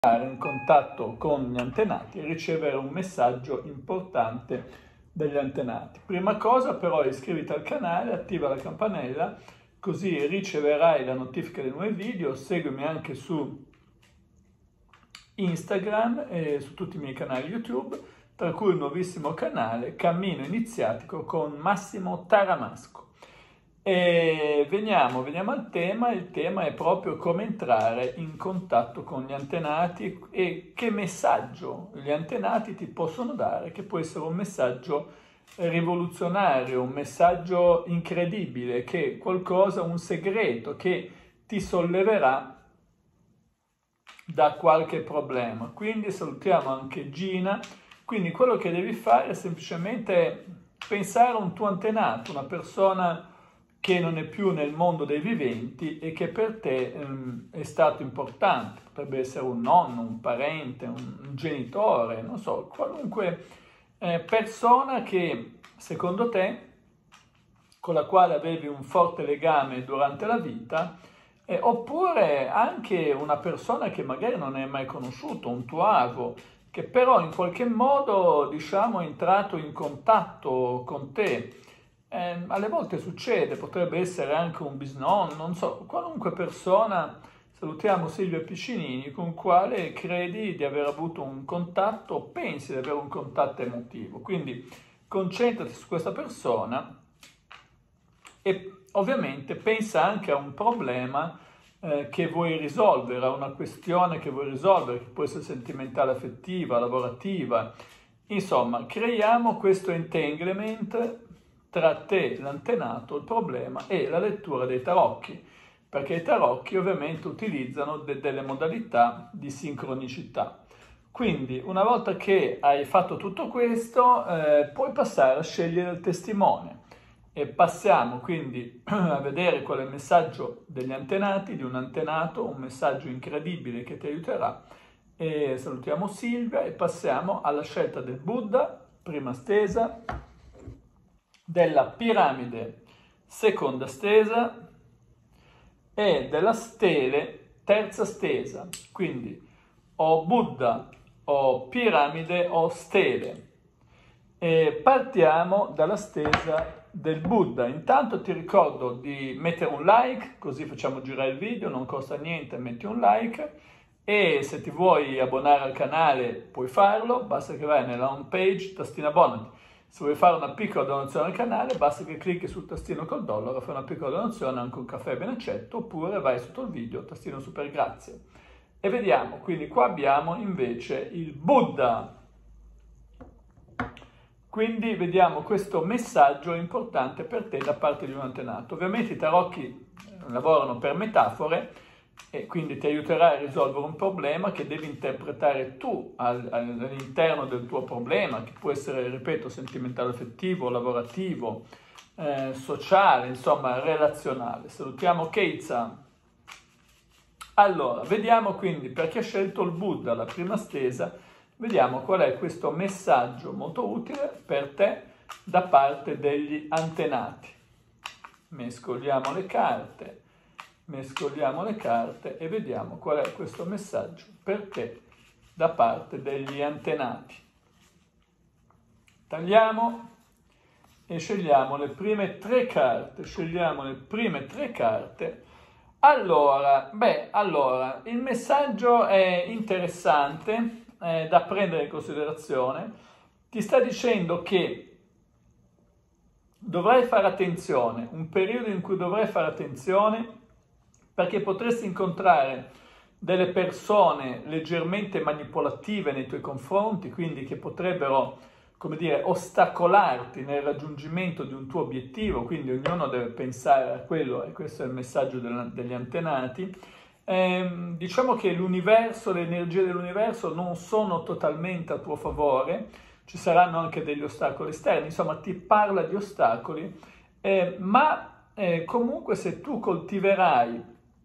in contatto con gli antenati e ricevere un messaggio importante dagli antenati. Prima cosa però iscriviti al canale, attiva la campanella, così riceverai la notifica dei nuovi video. Seguimi anche su Instagram e su tutti i miei canali YouTube, tra cui il nuovissimo canale Cammino Iniziatico con Massimo Taramasco. E veniamo al tema. Il tema è proprio come entrare in contatto con gli antenati e che messaggio gli antenati ti possono dare, che può essere un messaggio rivoluzionario, un messaggio incredibile, che qualcosa, un segreto che ti solleverà da qualche problema. Quindi salutiamo anche Gina. Quindi quello che devi fare è semplicemente pensare a un tuo antenato, una persona che non è più nel mondo dei viventi e che per te è stato importante. Potrebbe essere un nonno, un parente, un genitore, non so, qualunque persona che secondo te, con la quale avevi un forte legame durante la vita, oppure anche una persona che magari non hai mai conosciuto, un tuo ago, che però in qualche modo, diciamo, è entrato in contatto con te. Alle volte succede, potrebbe essere anche un bisnonno, non so, qualunque persona. Salutiamo Silvia Piccinini, con quale credi di aver avuto un contatto, o pensi di avere un contatto emotivo. Quindi concentrati su questa persona e ovviamente pensa anche a un problema che vuoi risolvere, a una questione che vuoi risolvere, che può essere sentimentale, affettiva, lavorativa. Insomma, creiamo questo entanglement tra te, l'antenato, il problema e la lettura dei tarocchi, perché i tarocchi ovviamente utilizzano delle modalità di sincronicità. Quindi una volta che hai fatto tutto questo, puoi passare a scegliere il testimone e passiamo quindi a vedere qual è il messaggio degli antenati, di un antenato, un messaggio incredibile che ti aiuterà. E salutiamo Silvia e passiamo alla scelta del Buddha, prima stesa, della piramide, seconda stesa, e della stele, terza stesa. Quindi o Buddha, o piramide, o stele. E partiamo dalla stesa del Buddha. Intanto ti ricordo di mettere un like, così facciamo girare il video, non costa niente, metti un like. E se ti vuoi abbonare al canale puoi farlo, basta che vai nella home page, tastina abbonati. Se vuoi fare una piccola donazione al canale, basta che clicchi sul tastino col dollaro, fai una piccola donazione, anche un caffè ben accetto, oppure vai sotto il video, tastino super grazie. E vediamo, quindi qua abbiamo invece il Buddha. Quindi vediamo questo messaggio importante per te da parte di un antenato. Ovviamente i tarocchi lavorano per metafore e quindi ti aiuterà a risolvere un problema che devi interpretare tu all'interno del tuo problema, che può essere, ripeto, sentimentale, affettivo, lavorativo, sociale, insomma relazionale. Salutiamo Keitsa. Allora, vediamo quindi perché ha scelto il Buddha, la prima stesa, vediamo qual è questo messaggio molto utile per te da parte degli antenati. Mescoliamo le carte e vediamo qual è questo messaggio per te da parte degli antenati. Tagliamo e scegliamo le prime tre carte. Allora, il messaggio è interessante, da prendere in considerazione. Ti sta dicendo che dovrai fare attenzione, un periodo in cui dovrai fare attenzione, perché potresti incontrare delle persone leggermente manipolative nei tuoi confronti, quindi che potrebbero, come dire, ostacolarti nel raggiungimento di un tuo obiettivo, quindi ognuno deve pensare a quello, e questo è il messaggio degli antenati. Diciamo che l'universo, le energie dell'universo non sono totalmente a tuo favore, ci saranno anche degli ostacoli esterni, insomma ti parla di ostacoli, ma comunque se tu coltiverai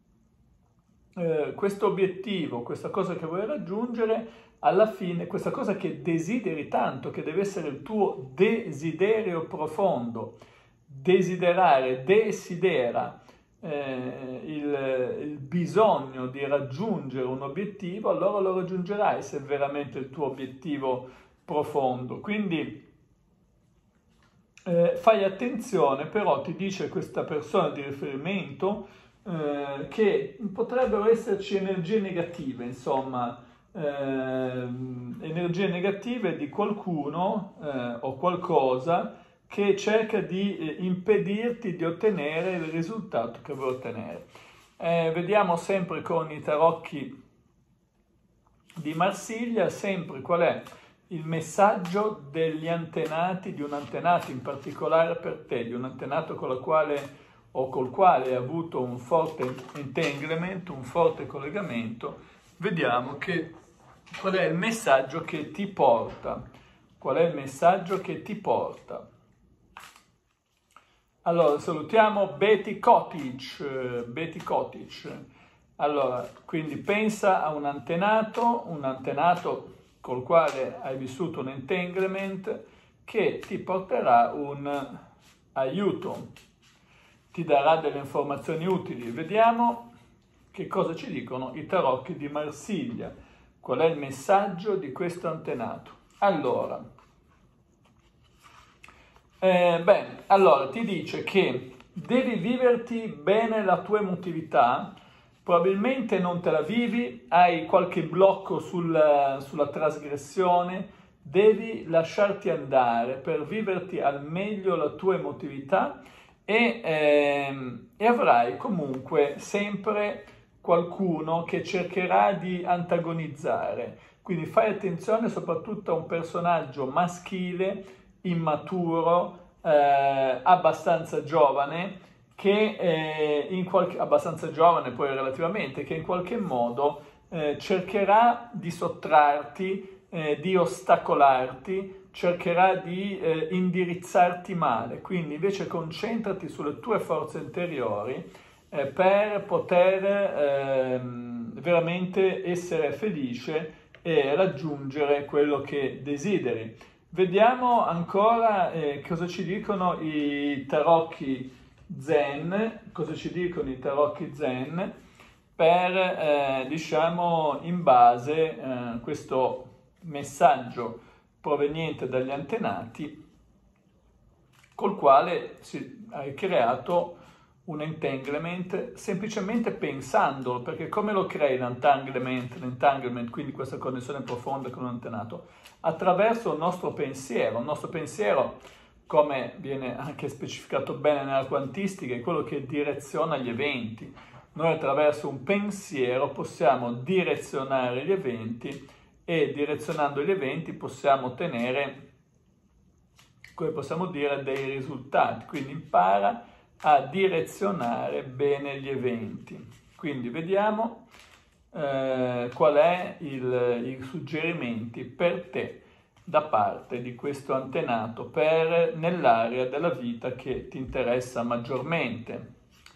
questo obiettivo, questa cosa che vuoi raggiungere, alla fine, questa cosa che desideri tanto, che deve essere il tuo desiderio profondo, desiderare, desidera, il bisogno di raggiungere un obiettivo, allora lo raggiungerai se è veramente il tuo obiettivo profondo. Quindi fai attenzione, però ti dice questa persona di riferimento che potrebbero esserci energie negative, insomma, energie negative di qualcuno o qualcosa che cerca di impedirti di ottenere il risultato che vuoi ottenere. Vediamo sempre con i tarocchi di Marsiglia, sempre qual è il messaggio degli antenati, di un antenato in particolare per te, di un antenato con la quale o col quale hai avuto un forte entanglement, un forte collegamento. Vediamo qual è il messaggio che ti porta. Qual è il messaggio che ti porta? Allora, salutiamo Betty Cottage. Betty Cottage. Allora, quindi pensa a un antenato col quale hai vissuto un entanglement che ti porterà un aiuto, ti darà delle informazioni utili. Vediamo che cosa ci dicono i tarocchi di Marsiglia. Qual è il messaggio di questo antenato? Allora, allora ti dice che devi viverti bene la tua emotività. Probabilmente non te la vivi, hai qualche blocco sulla trasgressione, devi lasciarti andare per viverti al meglio la tua emotività e avrai comunque sempre qualcuno che cercherà di antagonizzare. Quindi fai attenzione soprattutto a un personaggio maschile, immaturo, abbastanza giovane, abbastanza giovane poi relativamente, che in qualche modo cercherà di sottrarti, di ostacolarti, cercherà di indirizzarti male. Quindi invece concentrati sulle tue forze interiori per poter veramente essere felice e raggiungere quello che desideri. Vediamo ancora cosa ci dicono i tarocchi Zen, cosa ci dicono i tarocchi Zen per, diciamo, in base a questo messaggio proveniente dagli antenati col quale hai creato un entanglement semplicemente pensandolo, perché come lo crei l'entanglement, quindi questa connessione profonda con un antenato? Attraverso il nostro pensiero. Il nostro pensiero, come viene anche specificato bene nella quantistica, è quello che direziona gli eventi. Noi attraverso un pensiero possiamo direzionare gli eventi e direzionando gli eventi possiamo ottenere, come possiamo dire, dei risultati. Quindi impara a direzionare bene gli eventi. Quindi vediamo qual è i suggerimenti per te da parte di questo antenato nell'area della vita che ti interessa maggiormente.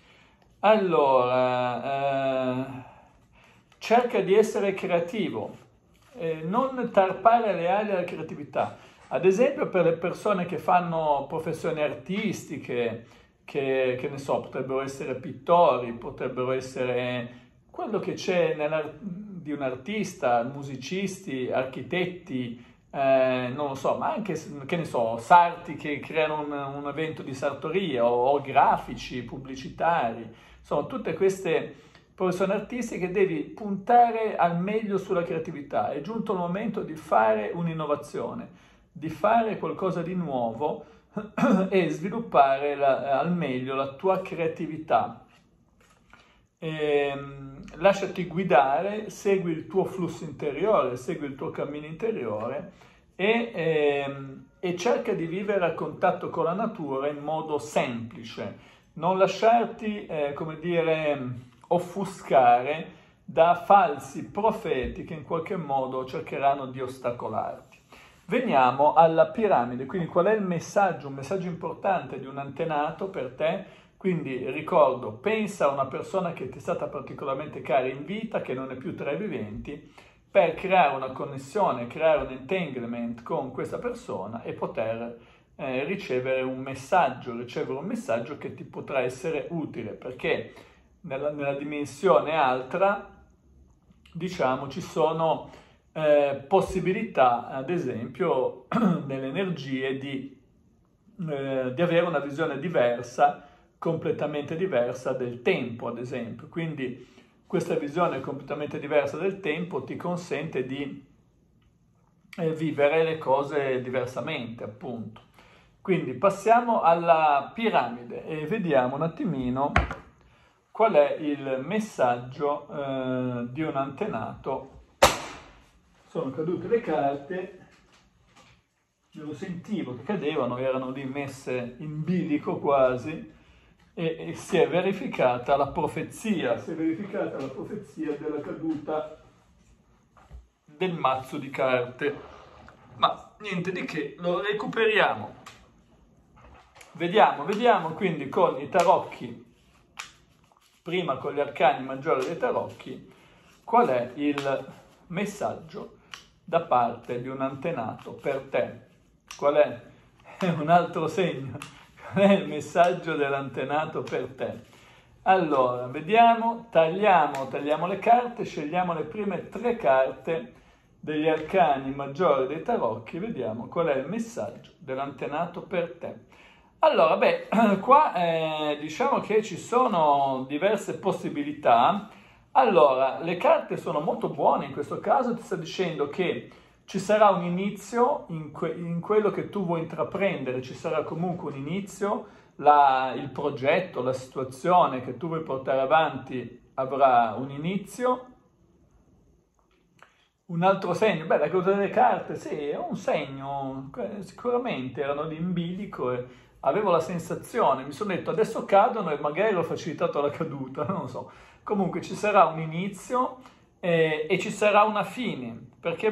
Allora, cerca di essere creativo, non tarpare le ali alla creatività. Ad esempio per le persone che fanno professioni artistiche, che ne so, potrebbero essere pittori, potrebbero essere quello che c'è di un artista, musicisti, architetti, non lo so, ma anche, che ne so, sarti che creano un evento di sartoria o grafici, pubblicitari. Sono tutte queste professioni artistiche, devi puntare al meglio sulla creatività. È giunto il momento di fare un'innovazione, di fare qualcosa di nuovo e sviluppare al meglio la tua creatività. Lasciati guidare, segui il tuo flusso interiore, segui il tuo cammino interiore e cerca di vivere a contatto con la natura in modo semplice, non lasciarti, come dire, offuscare da falsi profeti che in qualche modo cercheranno di ostacolarti. Veniamo alla piramide, quindi qual è il messaggio? Un messaggio importante di un antenato per te. Quindi ricordo, pensa a una persona che ti è stata particolarmente cara in vita, che non è più tra i viventi, per creare una connessione, creare un entanglement con questa persona e poter ricevere un messaggio che ti potrà essere utile, perché nella dimensione altra, diciamo, ci sono possibilità, ad esempio, nelle energie di avere una visione diversa, completamente diversa del tempo, ad esempio. Quindi questa visione completamente diversa del tempo ti consente di vivere le cose diversamente, appunto. Quindi passiamo alla piramide e vediamo un attimino qual è il messaggio di un antenato. Sono cadute le carte, lo sentivo che cadevano, erano lì messe in bilico quasi, e si è verificata la profezia della caduta del mazzo di carte. Ma niente di che, lo recuperiamo. Vediamo quindi con i tarocchi, prima con gli arcani maggiori dei tarocchi, qual è il messaggio da parte di un antenato per te. Qual è? È un altro segno. Qual è il messaggio dell'antenato per te? Allora, vediamo, tagliamo le carte, scegliamo le prime 3 carte degli arcani maggiori dei tarocchi, vediamo qual è il messaggio dell'antenato per te. Allora, qua diciamo che ci sono diverse possibilità. Allora, le carte sono molto buone in questo caso, ti sta dicendo che ci sarà un inizio in quello che tu vuoi intraprendere, ci sarà comunque un inizio, il progetto, la situazione che tu vuoi portare avanti avrà un inizio. Un altro segno, la cosa delle carte, sì, è un segno, sicuramente erano lì in bilico e avevo la sensazione, mi sono detto adesso cadono e magari ho facilitato la caduta, non lo so. Comunque ci sarà un inizio e ci sarà una fine, perché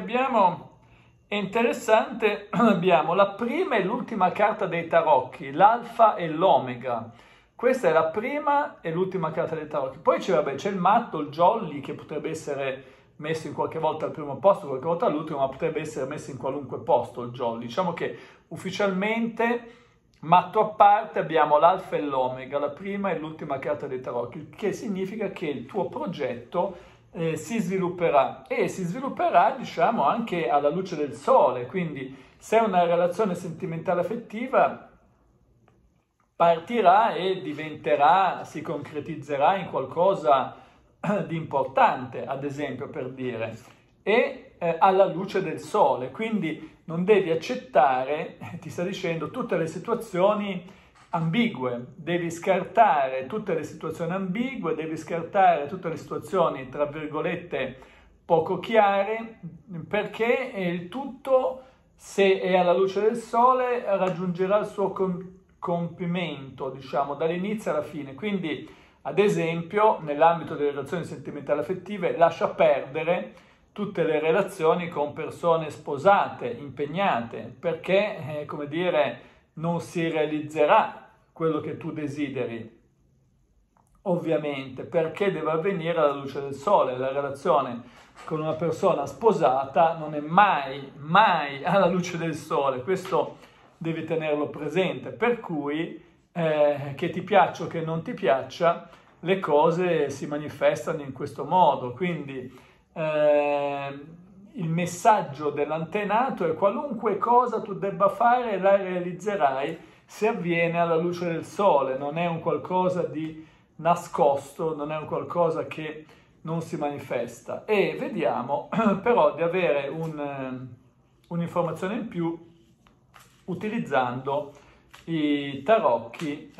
è interessante, abbiamo la prima e l'ultima carta dei tarocchi, l'alfa e l'omega. Questa è la prima e l'ultima carta dei tarocchi. Poi c'è il matto, il jolly, che potrebbe essere messo in qualche volta al primo posto, qualche volta all'ultimo, ma potrebbe essere messo in qualunque posto il jolly. Diciamo che ufficialmente, matto a parte, abbiamo l'alfa e l'omega, la prima e l'ultima carta dei tarocchi, che significa che il tuo progetto si svilupperà e si svilupperà, diciamo, anche alla luce del sole. Quindi se è una relazione sentimentale affettiva, partirà e si concretizzerà in qualcosa di importante, ad esempio, per dire, e alla luce del sole. Quindi non devi accettare, ti sta dicendo, tutte le situazioni ambigue, devi scartare tutte le situazioni ambigue, devi scartare tutte le situazioni, tra virgolette, poco chiare, perché il tutto, se è alla luce del sole, raggiungerà il suo compimento, diciamo, dall'inizio alla fine. Quindi, ad esempio, nell'ambito delle relazioni sentimentali affettive, lascia perdere tutte le relazioni con persone sposate, impegnate, perché, come dire, non si realizzerà quello che tu desideri, ovviamente, perché deve avvenire alla luce del sole. La relazione con una persona sposata non è mai alla luce del sole, questo devi tenerlo presente, per cui che ti piaccia o che non ti piaccia, le cose si manifestano in questo modo. Quindi il messaggio dell'antenato è: qualunque cosa tu debba fare la realizzerai se avviene alla luce del sole, non è un qualcosa di nascosto, non è un qualcosa che non si manifesta. E vediamo però di avere un'informazione in più utilizzando i tarocchi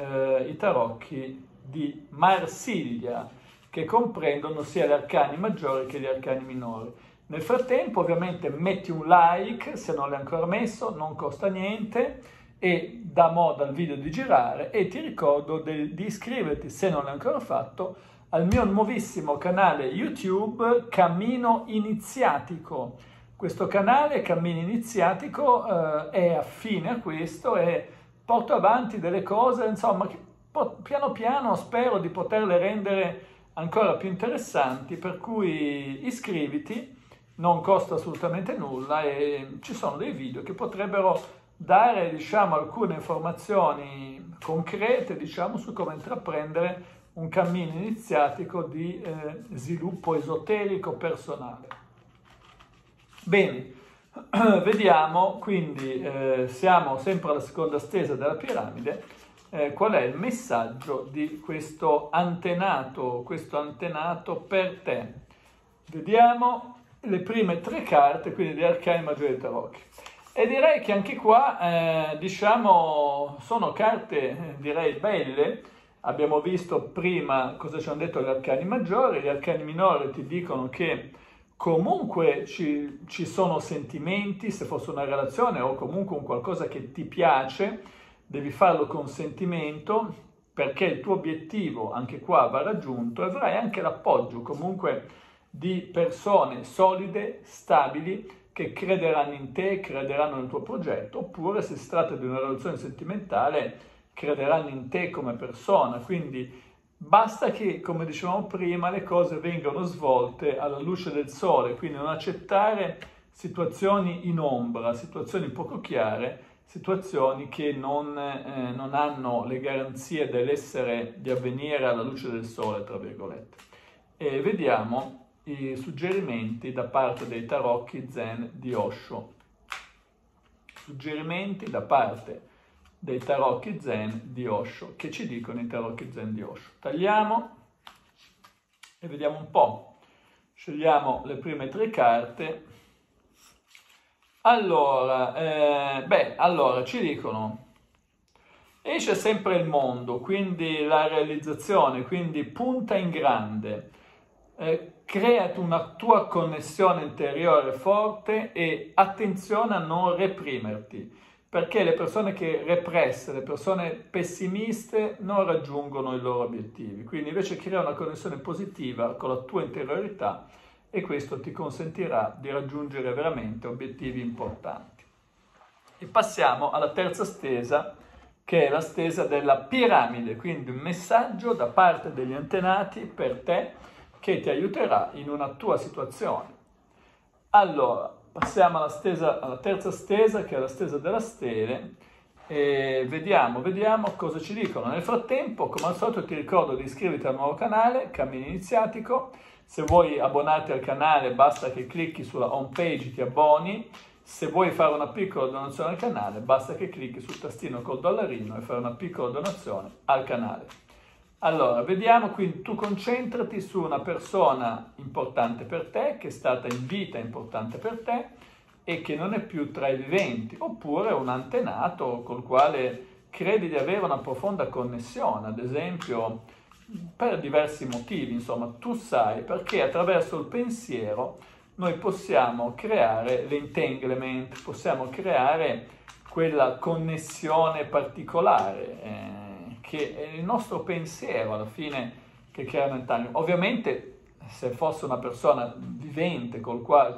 di Marsiglia, che comprendono sia gli arcani maggiori che gli arcani minori. Nel frattempo, ovviamente, metti un like se non l'hai ancora messo, non costa niente e dà modo al video di girare, e ti ricordo di iscriverti, se non l'hai ancora fatto, al mio nuovissimo canale YouTube Cammino Iniziatico. Questo canale Cammino Iniziatico è affine a questo e porto avanti delle cose, insomma, che piano piano spero di poterle rendere ancora più interessanti, per cui iscriviti, non costa assolutamente nulla e ci sono dei video che potrebbero dare, diciamo, alcune informazioni concrete, diciamo, su come intraprendere un cammino iniziatico di sviluppo esoterico personale. Bene, vediamo quindi, siamo sempre alla seconda stesa della piramide, qual è il messaggio di questo antenato per te. Vediamo le prime 3 carte, quindi gli arcani maggiori del tarocchi. E direi che anche qua, diciamo, sono carte, direi, belle. Abbiamo visto prima cosa ci hanno detto gli arcani maggiori. Gli arcani minori ti dicono che comunque ci sono sentimenti, se fosse una relazione o comunque un qualcosa che ti piace, devi farlo con sentimento, perché il tuo obiettivo anche qua va raggiunto e avrai anche l'appoggio comunque di persone solide, stabili, che crederanno in te, crederanno nel tuo progetto, oppure se si tratta di una relazione sentimentale, crederanno in te come persona. Quindi basta che, come dicevamo prima, le cose vengano svolte alla luce del sole, quindi non accettare situazioni in ombra, situazioni poco chiare, situazioni che non hanno le garanzie di avvenire alla luce del sole, tra virgolette. E vediamo i suggerimenti da parte dei tarocchi zen di Osho. Suggerimenti da parte dei tarocchi zen di Osho. Che ci dicono i tarocchi zen di Osho? Tagliamo e vediamo un po'. Scegliamo le prime 3 carte. Allora, allora ci dicono: esce sempre il mondo, quindi la realizzazione, quindi punta in grande. Creati una tua connessione interiore forte e attenzione a non reprimerti, perché le persone che represse, le persone pessimiste non raggiungono i loro obiettivi. Quindi invece crea una connessione positiva con la tua interiorità e questo ti consentirà di raggiungere veramente obiettivi importanti. E passiamo alla terza stesa, che è la stesa della piramide, quindi un messaggio da parte degli antenati per te, che ti aiuterà in una tua situazione. Allora, passiamo alla terza stesa, che è la stesa della stele, e vediamo cosa ci dicono. Nel frattempo, come al solito, ti ricordo di iscriverti al nuovo canale, Cammino Iniziatico. Se vuoi abbonarti al canale, basta che clicchi sulla home page, ti abboni. Se vuoi fare una piccola donazione al canale, basta che clicchi sul tastino col dollarino e fare una piccola donazione al canale. Allora, vediamo, quindi tu concentrati su una persona importante per te, che è stata in vita importante per te e che non è più tra i viventi, oppure un antenato col quale credi di avere una profonda connessione, ad esempio per diversi motivi, insomma, tu sai, perché attraverso il pensiero noi possiamo creare l'entanglement, possiamo creare quella connessione particolare, che è il nostro pensiero alla fine che crea un entanglement. Ovviamente se fosse una persona vivente, col quale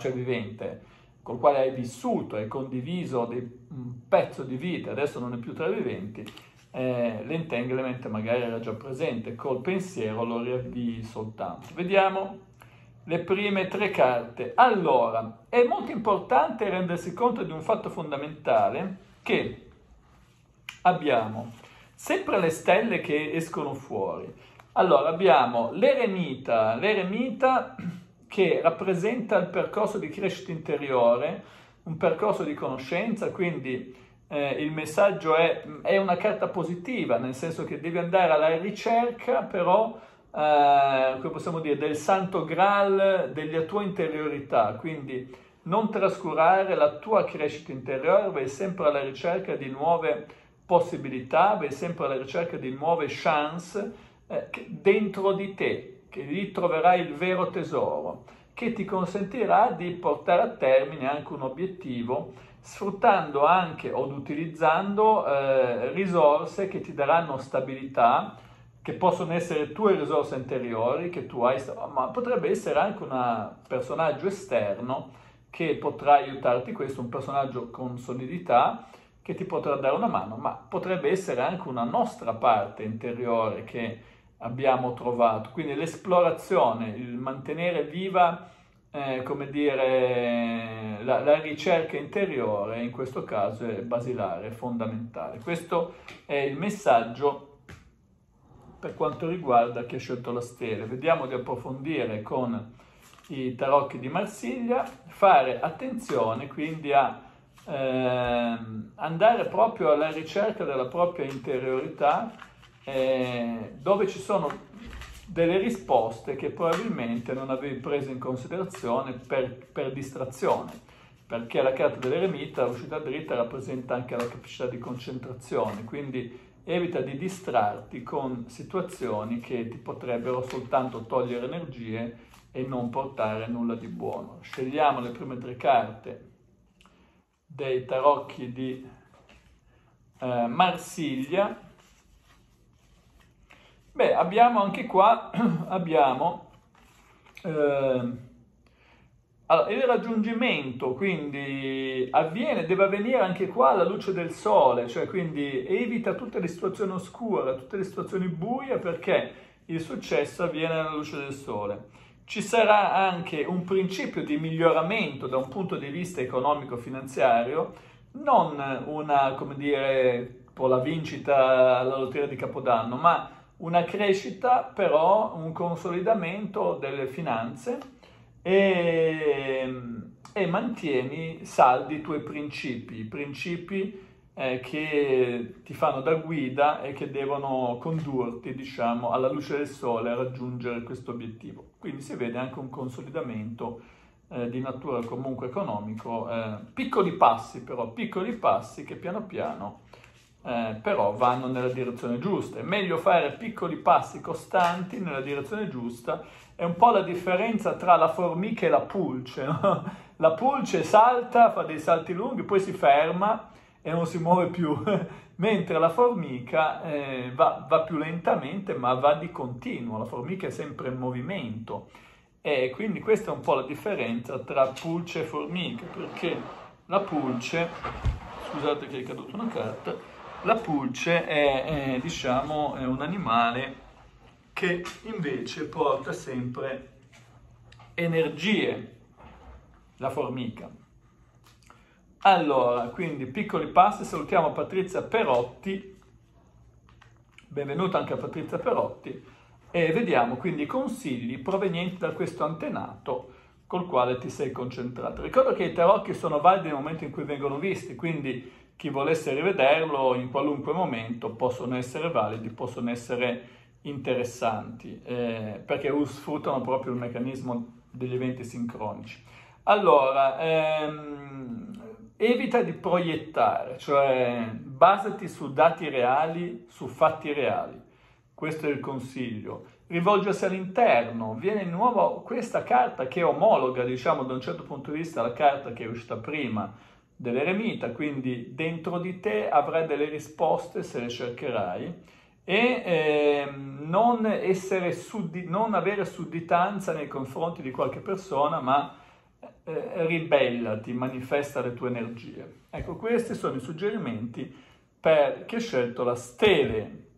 hai vissuto, hai condiviso un pezzo di vita, adesso non è più tra i viventi, l'entanglement magari era già presente, col pensiero lo riavvii soltanto. Vediamo le prime 3 carte. Allora, è molto importante rendersi conto di un fatto fondamentale, che abbiamo sempre le stelle che escono fuori. Allora, abbiamo l'eremita che rappresenta il percorso di crescita interiore, un percorso di conoscenza, quindi il messaggio è una carta positiva, nel senso che devi andare alla ricerca, però, come possiamo dire, del santo graal della tua interiorità, quindi non trascurare la tua crescita interiore, vai sempre alla ricerca di nuove possibilità, vai sempre alla ricerca di nuove chance dentro di te, che lì troverai il vero tesoro, che ti consentirà di portare a termine anche un obiettivo, sfruttando anche o utilizzando risorse che ti daranno stabilità, che possono essere tue risorse interiori, che tu hai, ma potrebbe essere anche un personaggio esterno che potrà aiutarti, questo un personaggio con solidità, che ti potrà dare una mano, ma potrebbe essere anche una nostra parte interiore che abbiamo trovato. Quindi l'esplorazione, il mantenere viva, come dire, la ricerca interiore in questo caso è basilare, è fondamentale. Questo è il messaggio per quanto riguarda chi ha scelto la stele. Vediamo di approfondire con i tarocchi di Marsiglia, fare attenzione quindi a andare proprio alla ricerca della propria interiorità, dove ci sono delle risposte che probabilmente non avevi preso in considerazione per distrazione, perché la carta dell'eremita, l'uscita dritta, rappresenta anche la capacità di concentrazione, quindi evita di distrarti con situazioni che ti potrebbero soltanto togliere energie e non portare nulla di buono. Scegliamo le prime 3 carte dei tarocchi di Marsiglia. Beh, abbiamo anche qua, allora, il raggiungimento quindi deve avvenire anche qua alla luce del sole, cioè quindi evita tutte le situazioni oscure, tutte le situazioni buie, perché il successo avviene alla luce del sole. Ci sarà anche un principio di miglioramento da un punto di vista economico-finanziario, non una, come dire, la vincita alla lotteria di Capodanno, ma una crescita, però un consolidamento delle finanze, e mantieni saldi i tuoi principi, che ti fanno da guida e che devono condurti, diciamo, alla luce del sole a raggiungere questo obiettivo. Quindi si vede anche un consolidamento di natura comunque economico, piccoli passi che piano piano però vanno nella direzione giusta. È meglio fare piccoli passi costanti nella direzione giusta. È un po' la differenza tra la formica e la pulce, no? La pulce salta, fa dei salti lunghi, poi si ferma e non si muove più, mentre la formica va più lentamente, ma va di continuo. La formica è sempre in movimento, e quindi questa è un po' la differenza tra pulce e formica, perché la pulce, scusate che è caduta una carta, la pulce è un animale che invece porta sempre energie, la formica. Allora, quindi piccoli passi, salutiamo Patrizia Perotti, benvenuta anche a Patrizia Perotti, e vediamo quindi i consigli provenienti da questo antenato col quale ti sei concentrato. Ricordo che i tarocchi sono validi nel momento in cui vengono visti, quindi chi volesse rivederlo in qualunque momento possono essere validi, possono essere interessanti, perché sfruttano proprio il meccanismo degli eventi sincronici. Allora, evita di proiettare, cioè basati su dati reali, su fatti reali. Questo è il consiglio. Rivolgersi all'interno, viene di nuovo questa carta che omologa, diciamo, da un certo punto di vista la carta che è uscita prima dell'eremita, quindi dentro di te avrai delle risposte se le cercherai, e non avere sudditanza nei confronti di qualche persona, ma ribellati, manifesta le tue energie. Ecco, questi sono i suggerimenti per chi ha scelto la stele